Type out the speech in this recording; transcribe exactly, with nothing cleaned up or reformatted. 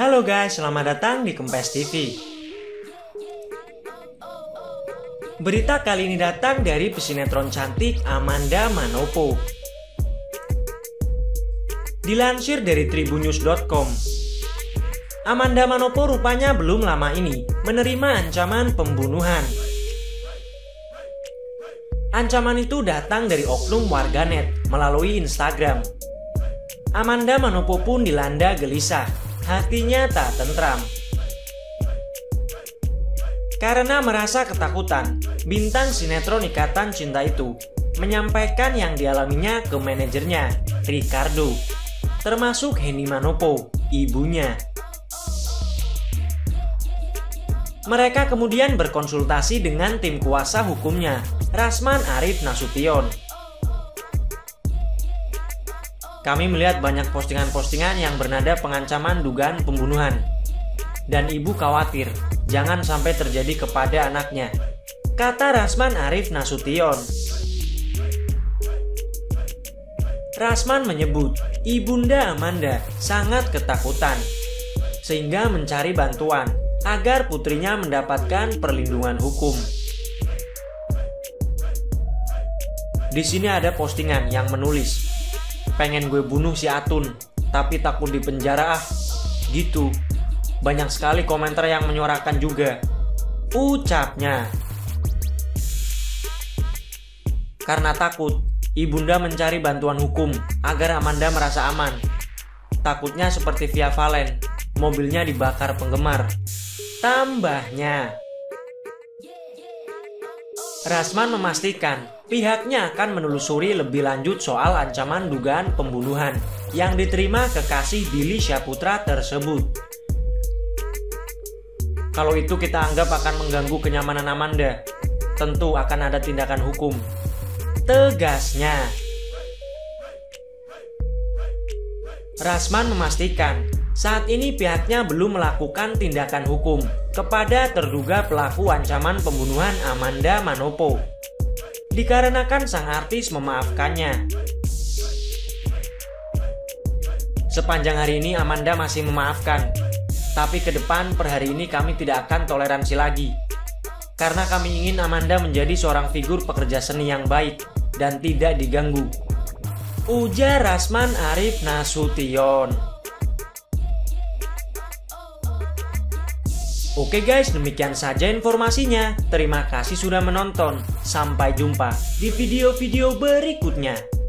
Halo guys, selamat datang di Kempes T V. Berita kali ini datang dari pesinetron cantik Amanda Manopo. Dilansir dari tribunnews dot com, Amanda Manopo rupanya belum lama ini menerima ancaman pembunuhan. Ancaman itu datang dari oknum warganet melalui Instagram. Amanda Manopo pun dilanda gelisah, hatinya tak tentram. Karena merasa ketakutan, bintang sinetron Ikatan Cinta itu menyampaikan yang dialaminya ke manajernya, Ricardo, termasuk Henny Manopo, ibunya. Mereka kemudian berkonsultasi dengan tim kuasa hukumnya, Rasman Arif Nasution. Kami melihat banyak postingan-postingan yang bernada pengancaman dugaan pembunuhan. Dan ibu khawatir, jangan sampai terjadi kepada anaknya, kata Rasman Arif Nasution. Rasman menyebut, ibunda Amanda sangat ketakutan, sehingga mencari bantuan agar putrinya mendapatkan perlindungan hukum. Di sini ada postingan yang menulis, pengen gue bunuh si Atun, tapi takut di penjara ah, gitu. Banyak sekali komentar yang menyuarakan juga, ucapnya. Karena takut, ibunda mencari bantuan hukum agar Amanda merasa aman. Takutnya seperti Via Valen, mobilnya dibakar penggemar. Tambahnya, Rasman memastikan pihaknya akan menelusuri lebih lanjut soal ancaman dugaan pembunuhan yang diterima kekasih Billy Syahputra tersebut. Kalau itu kita anggap akan mengganggu kenyamanan Amanda, tentu akan ada tindakan hukum, tegasnya. Rasman memastikan saat ini pihaknya belum melakukan tindakan hukum kepada terduga pelaku ancaman pembunuhan Amanda Manopo, dikarenakan sang artis memaafkannya. Sepanjang hari ini Amanda masih memaafkan, tapi ke depan per hari ini kami tidak akan toleransi lagi, karena kami ingin Amanda menjadi seorang figur pekerja seni yang baik dan tidak diganggu, ujar Rasman Arif Nasution. Oke guys, demikian saja informasinya. Terima kasih sudah menonton. Sampai jumpa di video-video berikutnya.